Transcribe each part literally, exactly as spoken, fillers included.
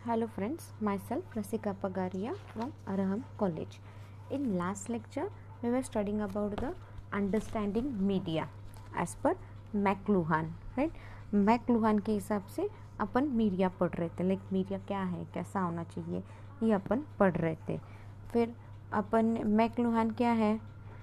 Hello friends, myself Rasika Pagaria from Araham College. In last lecture, we were studying about the understanding media as per McLuhan, right. McLuhan के हिसाब से अपन media पढ़ रहे थे, like media क्या है, कैसा होना चाहिए, ये अपन पढ़ रहे थे. फिर अपन मैकलुहान क्या है,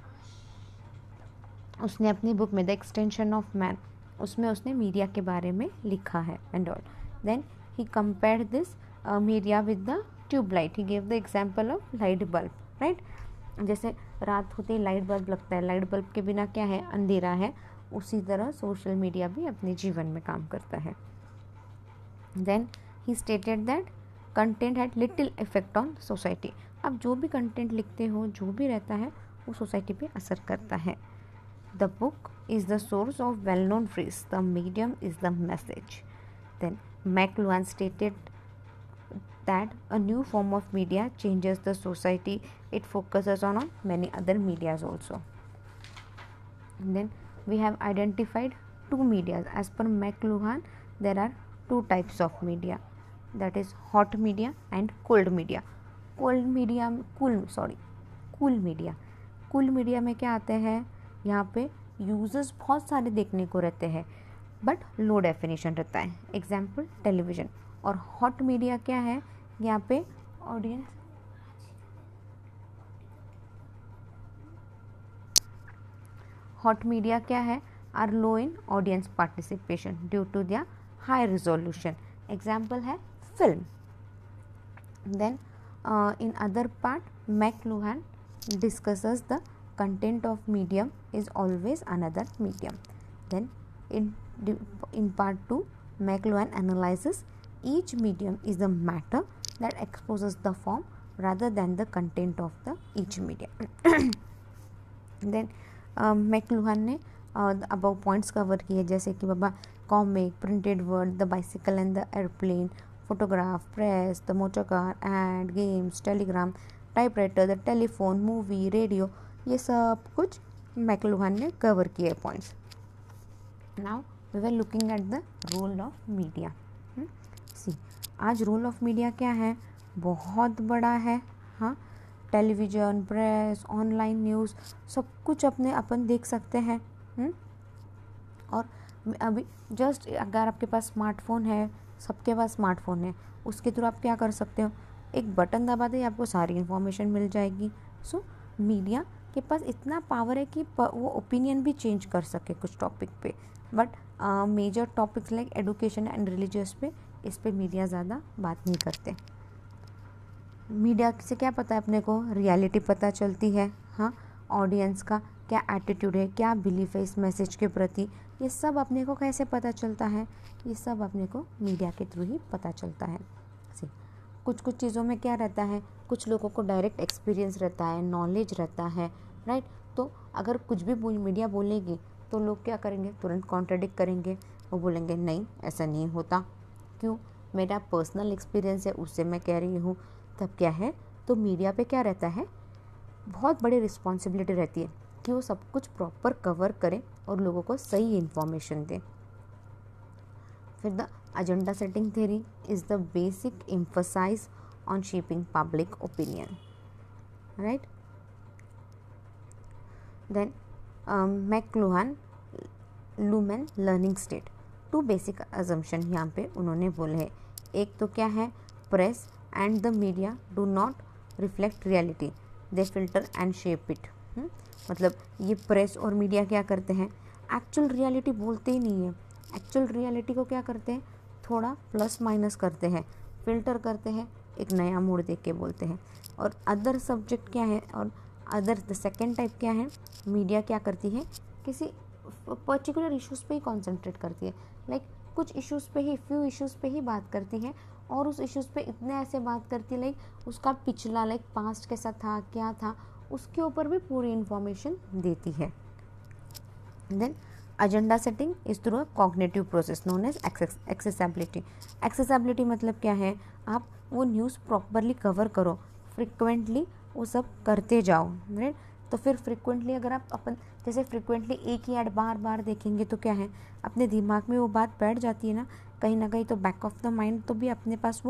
उसने अपनी बुक में द एक्सटेंशन ऑफ मैन, उसमें उसने मीडिया के बारे में लिखा है and all. Then he compared this media with the tube light. He gave the example of light bulb, right. जैसे रात होते ही लाइट बल्ब लगता है, लाइट बल्ब के बिना क्या है, अंधेरा है. उसी तरह सोशल मीडिया भी अपने जीवन में काम करता है. Then he stated that content had little effect on society. अब जो भी कंटेंट लिखते हो, जो भी रहता है, वो सोसाइटी पे असर करता है. The book is the source of well known phrase, the medium is the message. Then McLuhan stated that a new form of media changes the society. It focuses on, on many other medias also. And then we have identified two medias. As per McLuhan, there are two types of media, that is hot media and cold media. Cold media, cool sorry cool media. Cool media में क्या आते हैं, यहाँ पे users बहुत सारे देखने को रहते हैं बट लो डेफिनेशन रहता है. Example television. और हॉट मीडिया क्या है, यहाँ पे ऑडियंस हॉट मीडिया क्या है, are low in audience participation due to their high resolution. Example है film. Then in other part McLuhan discusses the content of medium is always another medium. Then in in part two McLuhan analyses each medium is the matter that exposes the form rather than the content of the each medium. then McLuhan ने above points cover किए, जैसे कि बाबा comic, printed word, the bicycle and the airplane, photograph, press, the motor car, and games, telegram, typewriter, the telephone, movie, radio, ये सब कुछ McLuhan ने cover किए points. Now we were looking at the role of media. See आज role of media क्या है, बहुत बड़ा है. हाँ, टेलीविज़न, प्रेस, ऑनलाइन न्यूज़, सब कुछ अपने अपन देख सकते हैं. हुँ? और अभी जस्ट अगर आपके पास स्मार्टफोन है, सबके पास स्मार्टफोन है, उसके थ्रू आप क्या कर सकते हो, एक बटन दबा दे, आपको सारी इन्फॉर्मेशन मिल जाएगी. सो मीडिया के पास इतना पावर है कि वो ओपिनियन भी चेंज कर सके कुछ टॉपिक पे. But major topics like education and religious पे, इस पे मीडिया ज़्यादा बात नहीं करते. मीडिया से क्या पता है अपने को, रियलिटी पता चलती है. हाँ, ऑडियंस का क्या एटीट्यूड है, क्या बिलीफ है इस मैसेज के प्रति, ये सब अपने को कैसे पता चलता है, ये सब अपने को मीडिया के थ्रू ही पता चलता है. कुछ कुछ चीज़ों में क्या रहता है, कुछ लोगों को डायरेक्ट एक्सपीरियंस रहता है, नॉलेज रहता है, राइट. तो अगर कुछ भी मीडिया बोलेगी तो लोग क्या करेंगे, तुरंत कॉन्ट्राडिक्ट करेंगे. वो बोलेंगे नहीं ऐसा नहीं होता, क्यों, मेरा पर्सनल एक्सपीरियंस है, उससे मैं कह रही हूँ. तब क्या है, तो मीडिया पे क्या रहता है, बहुत बड़ी रिस्पॉन्सिबिलिटी रहती है कि वो सब कुछ प्रॉपर कवर करें और लोगों को सही इन्फॉर्मेशन दें. फिर the agenda setting theory is the basic emphasize on shaping public opinion, right. Then McLuhan lumen learning state. Two basic assumption यहाँ पे उन्होंने बोले हैं. एक तो क्या है, press and the media do not reflect reality, they filter and shape it. मतलब ये प्रेस और मीडिया क्या करते हैं, एक्चुअल रियलिटी बोलते ही नहीं है. एक्चुअल रियलिटी को क्या करते हैं, थोड़ा प्लस माइनस करते हैं, फिल्टर करते हैं, एक नया मोड़ देख के बोलते हैं. और अदर सब्जेक्ट क्या है, और अदर द सेकेंड टाइप क्या है, मीडिया क्या करती है, किसी पर्टिकुलर इश्यूज़ पे ही कॉन्सेंट्रेट करती है. लाइक like, कुछ इश्यूज़ पे ही, फ्यू इश्यूज़ पे ही बात करती है, और उस इश्यूज़ पे इतने ऐसे बात करती है, लाइक उसका पिछला, लाइक पास्ट कैसा था, क्या था, उसके ऊपर भी पूरी इन्फॉर्मेशन देती है. Then agenda setting is through a cognitive process known as accessibility. Accessibility मतलब क्या है, आप वो न्यूज़ प्रॉपरली कवर करो, फ्रिक्वेंटली वो सब करते जाओ, राइट. तो फिर फ्रिक्वेंटली अगर आप अपन जैसे फ्रिक्वेंटली एक ही ऐड बार बार देखेंगे तो क्या है, अपने दिमाग में वो बात बैठ जाती है ना, कहीं ना कहीं. तो बैक ऑफ द माइंड तो भी अपने पास वो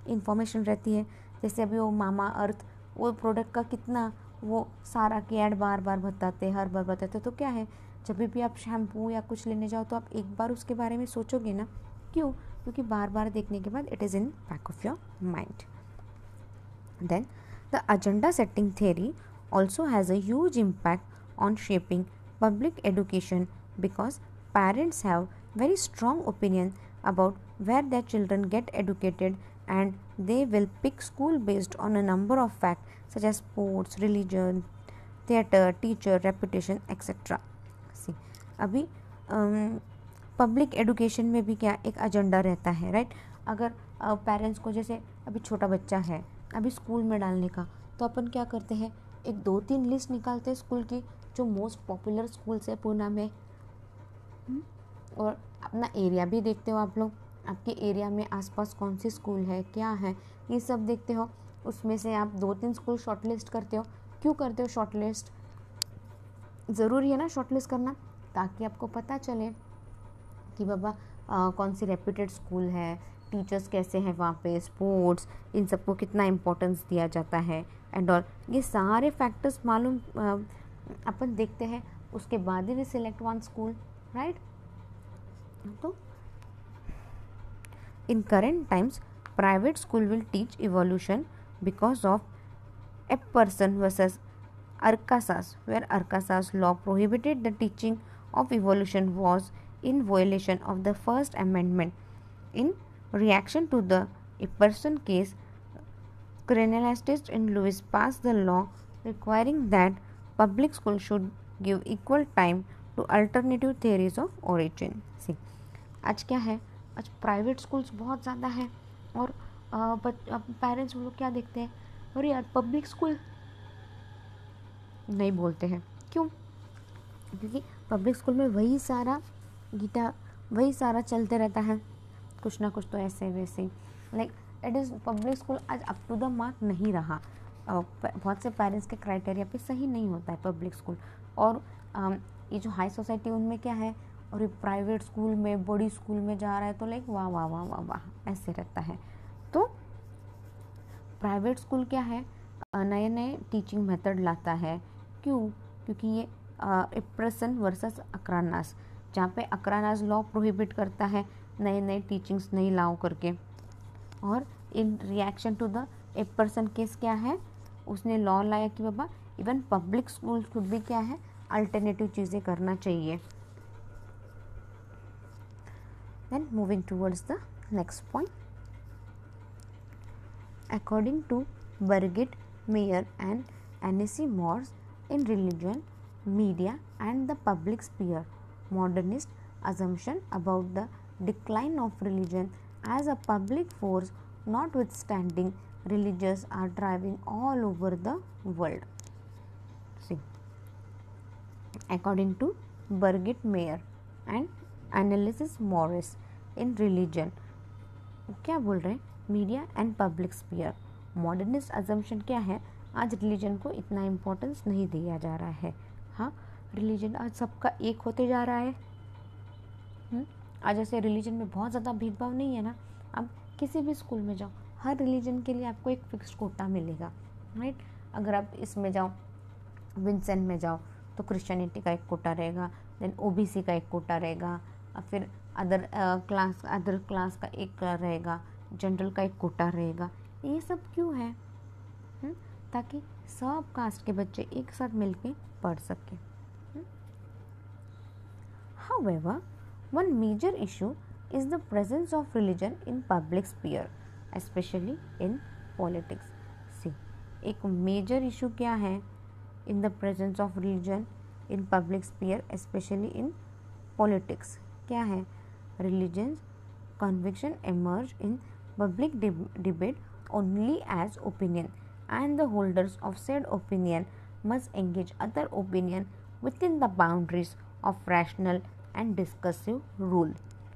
इन्फॉर्मेशन रहती है। जैसे अभी वो मामा अर्थ वो प्रोडक्ट का कितना वो सारा के ऐड बार बार बताते हर बार बताते, तो क्या है जब भी आप शैम्पू या कुछ लेने जाओ तो आप एक बार उसके बारे में सोचोगे ना, क्यों? क्योंकि बार बार देखने के बाद it is in back of your mind. Then the agenda setting theory also has a huge impact on shaping public education because parents have very strong opinion about where their children get educated, and they will pick school based on a number of facts such as sports, religion, theatre, teacher, reputation, et cetera. See, अभी public um, education में भी क्या एक agenda रहता है, right right? अगर parents uh, को जैसे अभी छोटा बच्चा है अभी स्कूल में डालने का, तो अपन क्या करते हैं एक दो तीन लिस्ट निकालते हैं स्कूल की जो मोस्ट पॉपुलर स्कूल्स है पूना में, और अपना एरिया भी देखते हो आप लोग, आपके एरिया में आसपास कौन सी स्कूल है क्या है ये सब देखते हो, उसमें से आप दो तीन स्कूल शॉर्ट लिस्ट करते हो. क्यों करते हो शॉर्ट लिस्ट? ज़रूरी है ना शॉर्ट लिस्ट करना, ताकि आपको पता चले कि बाबा आ, कौन सी रेप्यूटेड स्कूल है, टीचर्स कैसे हैं वहाँ पे, स्पोर्ट्स, इन सबको कितना इम्पोर्टेंस दिया जाता है एंड ऑल. ये सारे फैक्टर्स मालूम अपन देखते हैं, उसके बाद ही we select one school, right. तो in current times private school will teach evolution because of a person versus Arkansas, where Arkansas law prohibited the teaching of evolution was in violation of the First Amendment. In reaction to the Epperson case, criminalists in Louis passed the law requiring that public schools should give equal time to alternative theories of origin. See, आज क्या है, आज private schools बहुत ज़्यादा है और parents लोग क्या देखते हैं, अरे यार पब्लिक स्कूल नहीं बोलते हैं. क्यों? क्योंकि पब्लिक स्कूल में वही सारा गीता वही सारा चलते रहता है, कुछ ना कुछ तो ऐसे वैसे, like it is public school आज अप टू द मार्क नहीं रहा. बहुत से पेरेंट्स के क्राइटेरिया पे सही नहीं होता है पब्लिक स्कूल. और ये जो हाई सोसाइटी उनमें क्या है, और ये प्राइवेट स्कूल में बड़ी स्कूल में जा रहा है तो लाइक वाह वाह वाह वाह वाह ऐसे रहता है. तो प्राइवेट स्कूल क्या है, नए नए टीचिंग मेथड लाता है. क्यों? क्योंकि ये इप्रेसन वर्सेस अक्रानास, जहाँ पे अक्रानास लॉ प्रोहिबिट करता है नए नए टीचिंग्स नहीं लाओ करके, और in reaction to the impression case क्या है, उसने लॉ लाया कि बाबा इवन पब्लिक स्कूल खुद भी क्या है अल्टरनेटिव चीज़ें करना चाहिए. Then moving towards the next point, according to Birgit Meyer and Annelies Moors, in religion, media and the public sphere, modernist assumption about the decline of religion as a public force notwithstanding religions are driving all over the world. See, according to Birgit Meyer and Analysis Morris, in religion क्या बोल रहे हैं, media and public sphere, modernist assumption क्या है, आज religion को इतना importance नहीं दिया जा रहा है. हाँ, रिलीजन आज सबका एक होते जा रहा है. हुँ? आज ऐसे रिलीजन में बहुत ज़्यादा भेदभाव नहीं है ना. अब किसी भी स्कूल में जाओ, हर रिलीजन के लिए आपको एक फिक्स्ड कोटा मिलेगा, राइट. अगर आप इसमें जाओ, विंसेंट में जाओ तो क्रिश्चियनिटी का एक कोटा रहेगा, देन ओबीसी का एक कोटा रहेगा, और फिर अदर क्लास अदर क्लास का एक रहेगा, जनरल का एक कोटा रहेगा. ये सब क्यों है? हुँ? ताकि सब कास्ट के बच्चे एक साथ मिलके पढ़ सकें. However, one major issue is the presence of religion in public sphere, especially in politics. See, एक major issue क्या है in the presence of religion in public sphere, especially in politics? क्या है? Religion's conviction emerge in public deb- debate only as opinion, and the holders of said opinion must engage other opinion within the boundaries of rational and discursive rule.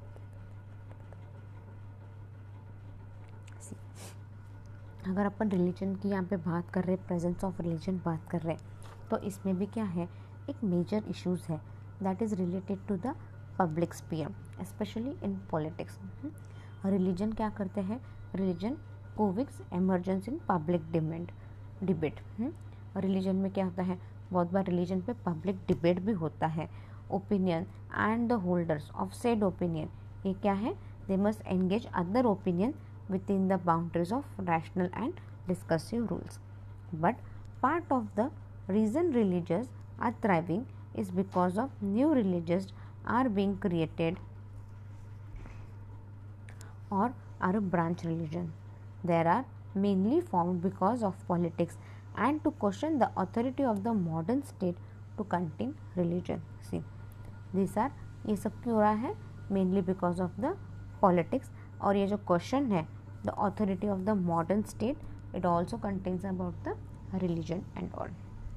See, अगर अपन religion की यहाँ पे बात कर रहे हैं, प्रेजेंस ऑफ रिलीजन बात कर रहे हैं, तो इसमें भी क्या है, एक मेजर इश्यूज है that is related to the public sphere, specially in politics. Religion क्या करते हैं, रिलीजन कोविक्स emergence in public demand debate. Religion में क्या होता है, बहुत बार रिलीजन पे पब्लिक डिबेट भी होता है। Opinion and the holders of said opinion, ये क्या है, they must engage other opinion within the boundaries of rational and discursive rules. But part of the reason religious are thriving is because of new religions are being created or are a branch religion. There are mainly formed because of politics and to question the authority of the modern state to contain religion. See, these are ये सब क्यों हो रहा है, mainly because of the politics, और ये जो question है the authority of the modern state, it also contains about the religion and all.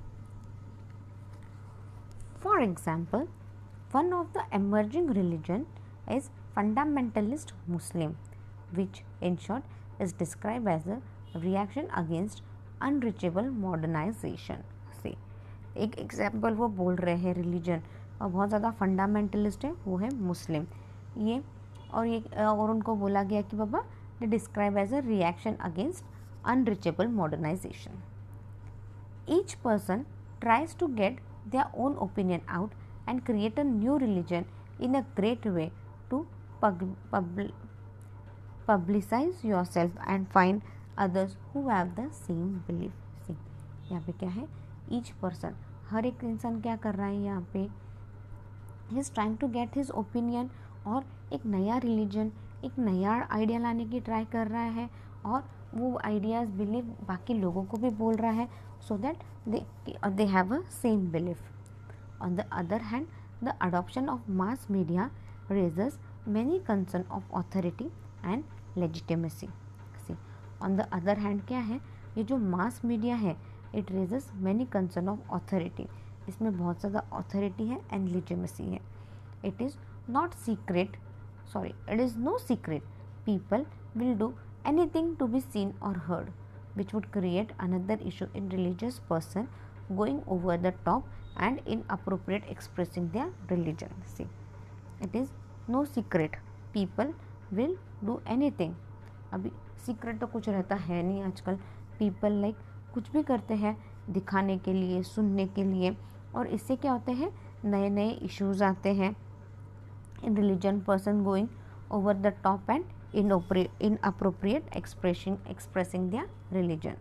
For example, one of the emerging religion is fundamentalist Muslim, which in short is described as a reaction against unreachable modernization. See, एक example वो बोल रहे हैं religion और बहुत ज़्यादा fundamentalist है, वो है मुस्लिम। ये और ये और उनको बोला गया कि बाबा they describe as a reaction against unreachable modernization. Each person tries to get their own opinion out and create a new religion in a great way to pub- pub- publicize yourself and find others who have the same belief. See, यहाँ पे क्या है, each person, हर एक इंसान क्या कर रहा है यहाँ पे, he is trying to get his opinion और एक नया religion, एक नया आइडिया लाने की ट्राई कर रहा है और वो आइडियाज़ बिलीव बाकी लोगों को भी बोल रहा है so that they they have a same belief. On the other hand, the adoption of mass media raises many concern of authority and legitimacy. See, on the other hand क्या है, ये जो mass media है it raises many concern of authority, इसमें बहुत ज़्यादा authority है and legitimacy है. It is not secret, sorry, it is no secret people will do anything to be seen or heard, which would create another issue in religious person going over the top and inappropriate expressing their religion. See, it is no secret people will do anything. अभी secret तो कुछ रहता है नहीं आजकल, people like कुछ भी करते हैं दिखाने के लिए, सुनने के लिए, और इससे क्या होते हैं, नए नए इश्यूज आते हैं in religion person going over the top and inappropriate expression expressing their religion.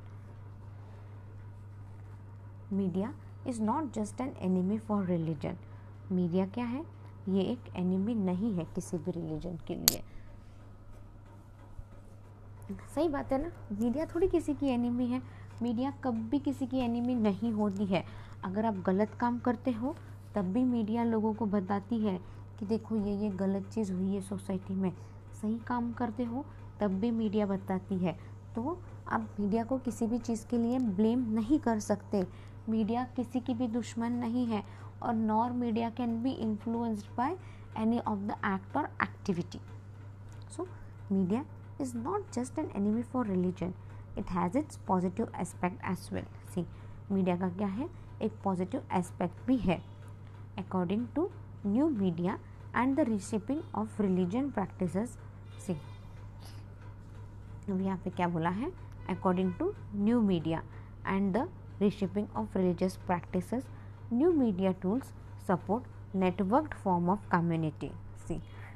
Media is not just an enemy for religion. Media क्या है, ये एक एनिमी नहीं है किसी भी रिलीजन के लिए। सही बात है ना, मीडिया थोड़ी किसी की एनिमी है, मीडिया कभी किसी की एनिमी नहीं होती है। अगर आप गलत काम करते हो तब भी मीडिया लोगों को बताती है कि देखो ये ये गलत चीज़ हुई है सोसाइटी में। सही काम करते हो तब भी मीडिया बताती है। तो आप मीडिया को किसी भी चीज़ के लिए ब्लेम नहीं कर सकते। मीडिया किसी की भी दुश्मन नहीं है और nor media can be influenced by any of the act or activity. So media is not just an enemy for religion, it has its positive aspect as well. See, media का क्या है, एक पॉजिटिव एस्पेक्ट भी है। According to new media and the reshaping of religion practices. See, अब यहाँ पे क्या बोला है, according to new media and the reshaping of religious practices, new media tools support networked form of community. See,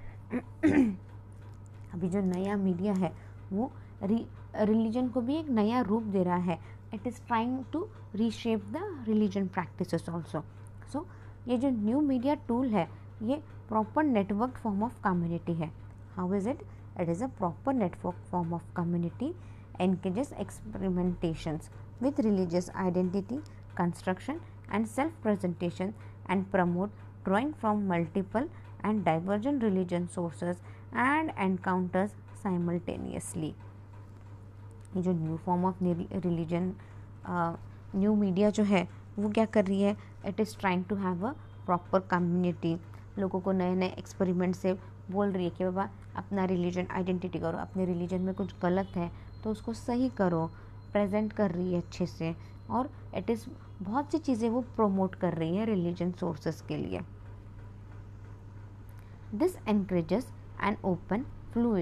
अभी जो नया मीडिया है वो रिलीजन को भी एक नया रूप दे रहा है. It is trying to reshape the religion practices also. So ये जो न्यू मीडिया टूल है ये proper network form of community है. How is it? It is a proper network form of community encourages experimentations with religious identity, construction and self-presentation and promote drawing from multiple and divergent religion sources and encounters simultaneously. ये जो new form of religion new media जो है वो क्या कर रही है? It is trying to have a proper community. लोगों को नए नए एक्सपेरिमेंट से बोल रही है कि बाबा अपना रिलीजन आइडेंटिटी करो, अपने रिलीजन में कुछ गलत है तो उसको सही करो. प्रेजेंट कर रही है अच्छे से और इट इज़ बहुत सी चीज़ें वो प्रोमोट कर रही है रिलीजन सोर्सेस के लिए. This encourages an open, fluid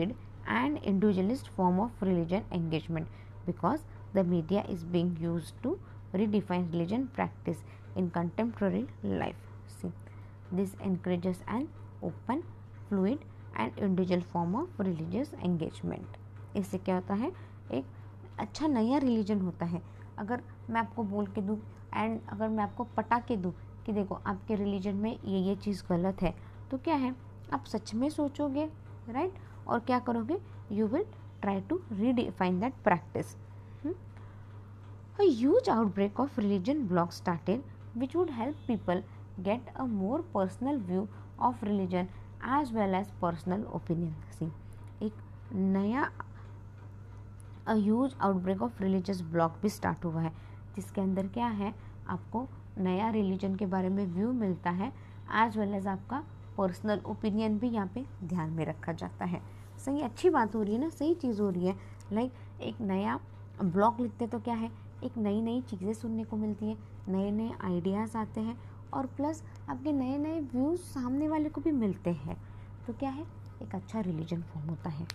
and individualist form of religion engagement, because the media is being used to redefine religion practice in contemporary life. See, this encourages an open, fluid and individual form of religious engagement. इससे क्या होता है, एक अच्छा नया religion होता है. अगर मैं आपको बोल के दूँ एंड अगर मैं आपको पटा के दूँ कि देखो आपके रिलीजन में ये ये चीज़ गलत है, तो क्या है, आप सच में सोचोगे, राइट, और क्या करोगे, you will try to redefine that practice. Hmm? A huge outbreak of religion blogs started, which would help people get a more personal view of religion as well as personal opinion. See, एक नया a huge outbreak of religious blog भी start हुआ है, जिसके अंदर क्या है, आपको नया रिलीजन के बारे में व्यू मिलता है, एज वेल एज आपका पर्सनल ओपिनियन भी यहाँ पे ध्यान में रखा जाता है. सही, अच्छी बात हो रही है ना, सही चीज़ हो रही है. लाइक like, एक नया ब्लॉग लिखते तो क्या है, एक नई नई चीज़ें सुनने को मिलती है, नए नए आइडियाज़ आते हैं और प्लस आपके नए नए व्यूज़ सामने वाले को भी मिलते हैं. तो क्या है, एक अच्छा रिलीजन फॉर्म होता है.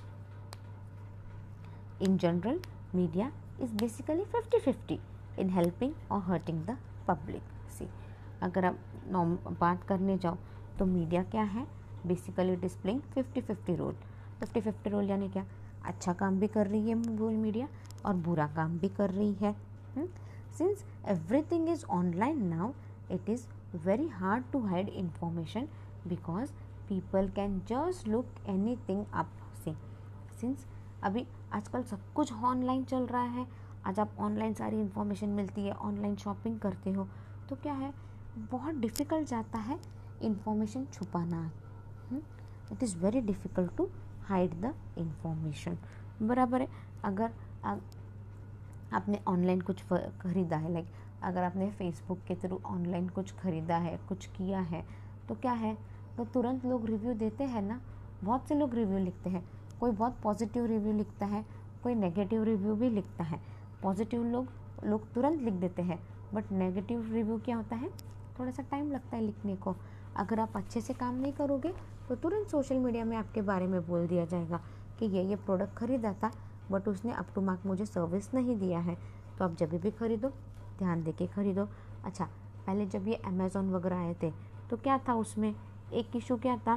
In general media is basically fifty fifty in helping or hurting the public. See, अगर आप नॉर्म बात करने जाओ तो मीडिया क्या है, basically displaying fifty fifty role. Fifty fifty role यानी क्या, अच्छा काम भी कर रही है मीडिया और बुरा काम भी कर रही है. Since everything is online now, it is very hard to hide information because people can just look any thing up. Say since अभी आजकल सब कुछ ऑनलाइन चल रहा है, आज आप ऑनलाइन सारी इन्फॉर्मेशन मिलती है, ऑनलाइन शॉपिंग करते हो, तो क्या है, बहुत डिफ़िकल्ट जाता है इंफॉर्मेशन छुपाना. It is very difficult to hide the information. बराबर है. अगर आ, आपने ऑनलाइन कुछ ख़रीदा है, लाइक अगर आपने फेसबुक के थ्रू ऑनलाइन कुछ ख़रीदा है, कुछ किया है, तो क्या है, तो तुरंत लोग रिव्यू देते हैं ना. बहुत से लोग रिव्यू लिखते हैं, कोई बहुत पॉजिटिव रिव्यू लिखता है, कोई नेगेटिव रिव्यू भी लिखता है. पॉजिटिव लोग लोग तुरंत लिख देते हैं, बट नेगेटिव रिव्यू क्या होता है, थोड़ा सा टाइम लगता है लिखने को. अगर आप अच्छे से काम नहीं करोगे तो तुरंत सोशल मीडिया में आपके बारे में बोल दिया जाएगा कि ये ये प्रोडक्ट ख़रीदा था बट उसने अप टू मार्क मुझे सर्विस नहीं दिया है. तो आप जब भी ख़रीदो ध्यान दे के ख़रीदो. अच्छा, पहले जब ये अमेज़ॉन वगैरह आए थे तो क्या था, उसमें एक इशू क्या था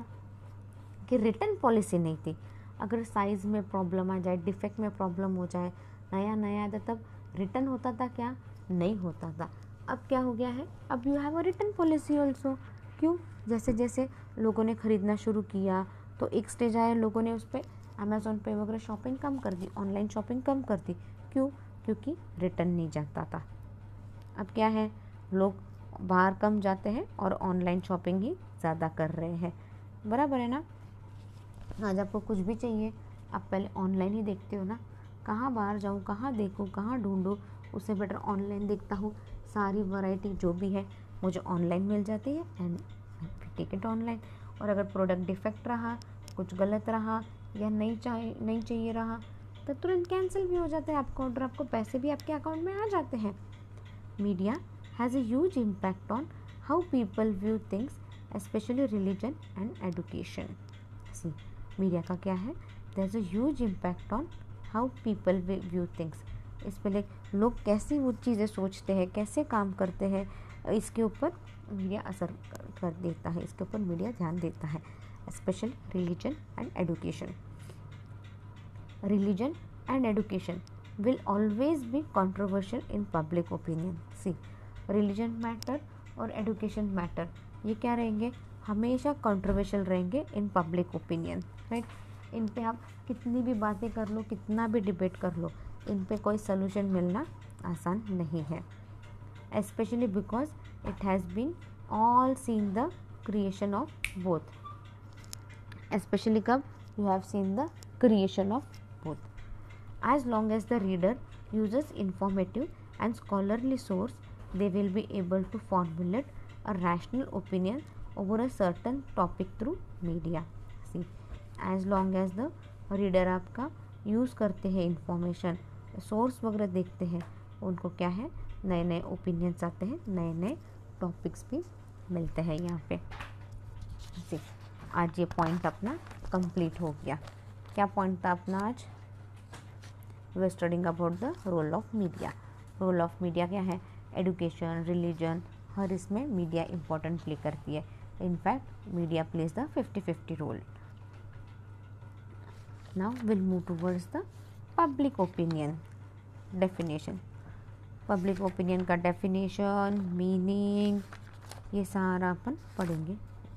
कि रिटर्न पॉलिसी नहीं थी. अगर साइज़ में प्रॉब्लम आ जाए, डिफेक्ट में प्रॉब्लम हो जाए, नया नया था, तब रिटर्न होता था क्या, नहीं होता था. अब क्या हो गया है, अब you have a return policy also. क्यों, जैसे जैसे लोगों ने ख़रीदना शुरू किया तो एक स्टेज आया, लोगों ने उस पर अमेज़ॉन पे वगैरह शॉपिंग कम कर दी, ऑनलाइन शॉपिंग कम कर दी. क्यों, क्योंकि रिटर्न नहीं जाता था. अब क्या है, लोग बाहर कम जाते हैं और ऑनलाइन शॉपिंग ही ज़्यादा कर रहे हैं. बराबर है ना. आज आपको कुछ भी चाहिए, आप पहले ऑनलाइन ही देखते हो ना. कहाँ बाहर जाऊँ, कहाँ देखूँ, कहाँ ढूंढूँ, उससे बेटर ऑनलाइन देखता हूँ. सारी वैरायटी जो भी है मुझे ऑनलाइन मिल जाती है एंड टेक इट ऑनलाइन. और अगर प्रोडक्ट डिफेक्ट रहा, कुछ गलत रहा या नहीं चाहिए नहीं चाहिए रहा, तो तुरंत कैंसिल भी हो जाता है आपका ऑर्डर, आपको पैसे भी आपके अकाउंट में आ जाते हैं. Media has a huge impact on how people view things, especially religion and education. See, media का क्या है, there is a huge impact on how people view things. इस पर लोग कैसी वो चीज़ें सोचते हैं, कैसे काम करते हैं, इसके ऊपर मीडिया असर कर देता है, इसके ऊपर मीडिया ध्यान देता है. Special religion and education. Religion and education will always be controversial in public opinion. See, religion matter और एजुकेशन मैटर, ये क्या रहेंगे, हमेशा कंट्रोवर्शियल रहेंगे इन पब्लिक ओपिनियन. राइट, इन पे आप कितनी भी बातें कर लो, कितना भी डिबेट कर लो, इन पे कोई सलूशन मिलना आसान नहीं है. Especially because it has been all seen the creation of both. Especially कब, you have seen the creation of both. As long as the reader uses informative and scholarly source, they will be able to formulate a rational opinion over a certain topic through media. See, as long as the reader आपका use करते हैं information, source वगैरह देखते हैं, उनको क्या है, नए नए ओपिनियंस आते हैं, नए नए टॉपिक्स भी मिलते हैं यहाँ पे. जी, आज ये पॉइंट अपना कंप्लीट हो गया. क्या पॉइंट था अपना आज? We are studying about the role of media. Role of media क्या है? एडुकेशन, रिलीजन, हर इसमें मीडिया इम्पोर्टेंट प्ले करती है। In fact media plays the fifty fifty role. Now will move towards the public opinion definition. Public opinion का definition, meaning, ये सारा अपन पढ़ेंगे।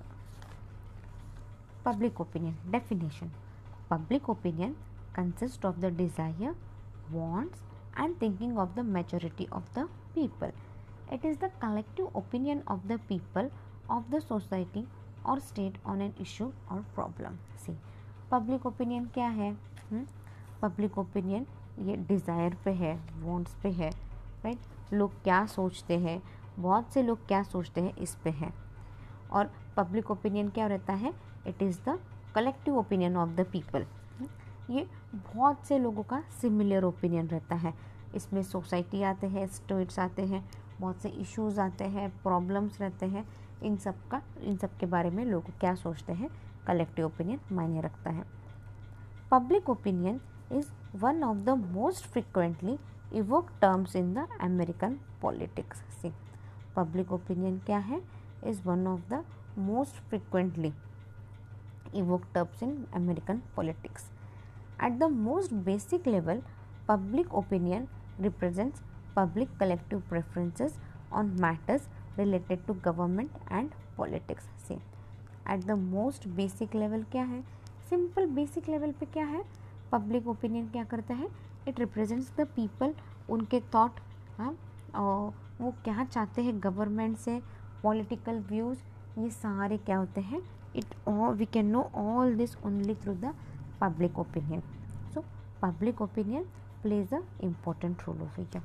Public opinion definition. Public opinion consists of the desire, wants and thinking of the majority of the people. It is the collective opinion of the people of the society or state on an issue or problem. See, public opinion क्या है? hmm? Public opinion ये desire पे है, wants पे है, right? लोग क्या सोचते हैं, बहुत से लोग क्या सोचते हैं इस पे है। और पब्लिक ओपिनियन क्या रहता है? It is the collective opinion of the people. ये बहुत से लोगों का सिमिलर ओपिनियन रहता है। इसमें सोसाइटी आते हैं, स्टेट्स आते हैं, बहुत से इश्यूज आते हैं, प्रॉब्लम्स रहते हैं, इन सब का इन सब के बारे में लोग क्या सोचते हैं, कलेक्टिव ओपिनियन मायने रखता है। Public opinion is one of the most frequently evoke terms in the American politics. See, public opinion क्या है? is one of the most frequently evoked terms in American politics. At the most basic level, public opinion represents public collective preferences on matters related to government and politics. See, at the most basic level क्या है? Simple basic level पे क्या है? Public opinion क्या करता है? It represents the people, उनके thought, हाँ, और वो क्या चाहते हैं गवर्नमेंट से, पॉलिटिकल व्यूज़, ये सारे क्या होते हैं? It all we can know all this only through the public opinion. So public opinion plays a important role of it.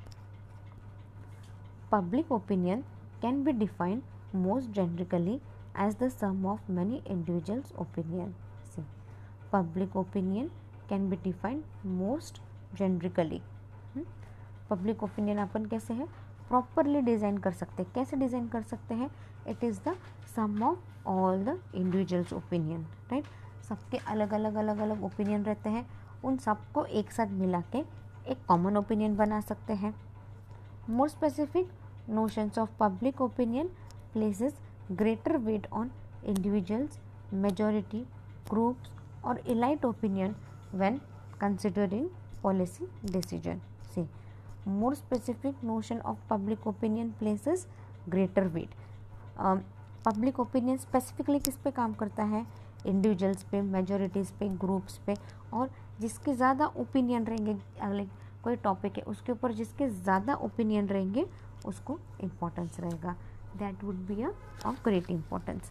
Public opinion can be defined most generically as the sum of many individuals opinion. See, public opinion can be defined most generically. Public opinion अपन कैसे है? Properly design कर सकते हैं। कैसे design कर सकते हैं? It is the sum of all the individuals opinion, right? सबके अलग अलग अलग अलग ओपिनियन रहते हैं, उन सबको एक साथ मिला के एक कॉमन ओपिनियन बना सकते हैं। More specific notions of public opinion places greater weight on individuals, majority, groups और elite opinion when considering policy decision. See, more specific notion of public opinion places greater weight. Public opinion specifically किस पे काम करता है? Individuals पे, मेजॉरिटीज़ पे, groups पे, और जिसके ज़्यादा ओपिनियन रहेंगे, लाइक कोई टॉपिक है उसके ऊपर जिसके ज़्यादा ओपिनियन रहेंगे उसको इम्पोर्टेंस रहेगा। That would be a of great importance.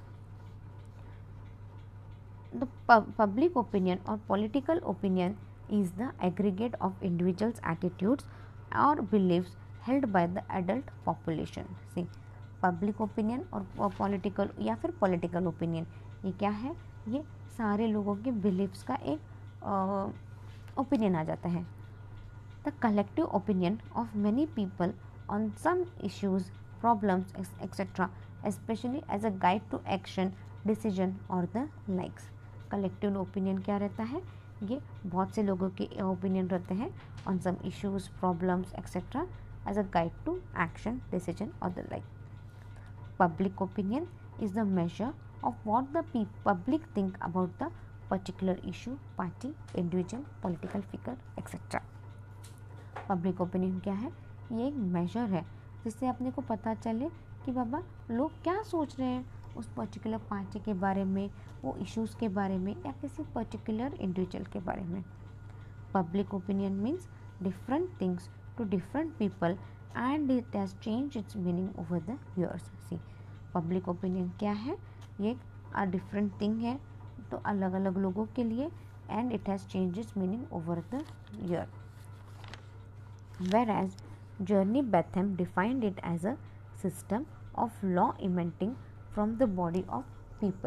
The public opinion और political opinion is the aggregate of individuals' attitudes or beliefs held by the adult population. See, public opinion और political या फिर political opinion ये क्या है? ये सारे लोगों के beliefs का एक opinion आ जाता है। The collective opinion of many people on some issues, problems, et cetera, especially as a guide to action, decision or the likes. Collective opinion क्या रहता है? ये बहुत से लोगों के ओपिनियन रहते हैं on some issues, problems etcetera as a guide to action, decision और the like. Public opinion is the measure of what the public think about the particular issue, party, individual, political figure etcetera. Public opinion क्या है? ये एक major है जिससे अपने को पता चले कि बाबा लोग क्या सोच रहे हैं उस पर्टिकुलर पार्टी के बारे में, वो इश्यूज़ के बारे में, या किसी पर्टिकुलर इंडिविजुअल के बारे में। Public opinion means different things to different people and it has change its meaning over the years. See, public opinion क्या है? ये एक डिफरेंट थिंग है तो अलग अलग लोगों के लिए, and it has change its meaning over the year. Whereas Jeremy Bentham defined it as a system of law emanating from the body of people.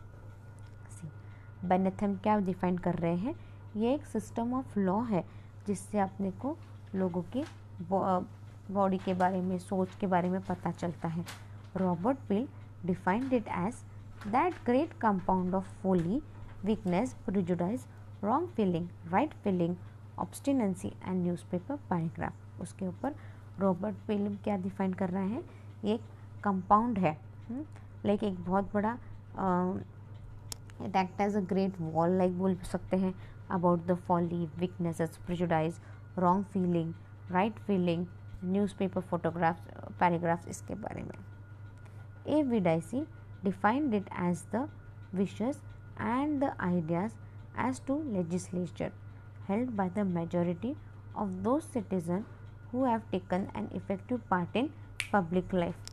Bentham क्या डिफाइन कर रहे हैं? ये एक सिस्टम ऑफ लॉ है जिससे अपने को लोगों के बॉडी के बारे में, सोच के बारे में पता चलता है। Robert Peel defined it as that great compound of folly weakness, prejudice, wrong feeling, right feeling, obstinacy and newspaper paragraph। उसके ऊपर रॉबर्ट पिलम क्या डिफाइन कर रहा है, ये एक कंपाउंड है, लाइक एक बहुत बड़ा it act as a great wall, like बोल सकते हैं about the folly, weaknesses, prejudice, wrong feeling, right feeling, newspaper photographs, paragraphs इसके बारे में। A V Dicey defined it as the wishes and the ideas as to legislature held by the majority of those citizens who have taken an effective part in public life.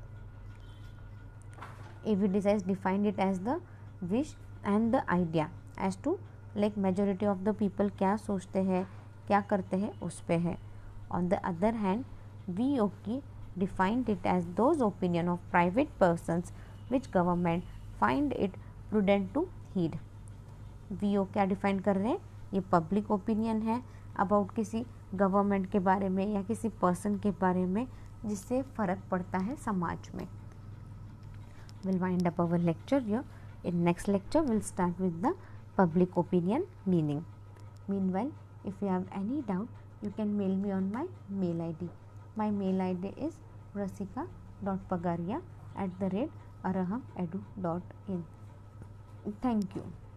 A V Desai defined it as the wish and the idea as to like majority of the people क्या सोचते हैं, क्या करते हैं उस पे है। On the other hand, V O K defined it as those opinion of private persons which government find it prudent to heed। V O क्या डिफाइन कर रहे हैं, ये पब्लिक ओपिनियन है अबाउट किसी गवर्नमेंट के बारे में या किसी पर्सन के बारे में जिससे फ़र्क पड़ता है समाज में। Will wind up our lecture here. In next lecture will start with the public opinion meaning. Meanwhile if you have any doubt you can mail me on my mail I D. My mail I D is Rasika dot Pagariya at the rate araham edu dot in। Thank you.